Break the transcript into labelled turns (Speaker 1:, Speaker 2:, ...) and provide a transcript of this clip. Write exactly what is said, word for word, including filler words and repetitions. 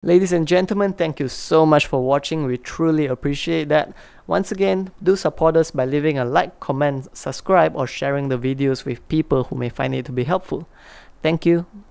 Speaker 1: Ladies and gentlemen, thank you so much for watching. We truly appreciate that. Once again, do support us by leaving a like, comment, subscribe, or sharing the videos with people who may find it to be helpful. Thank you.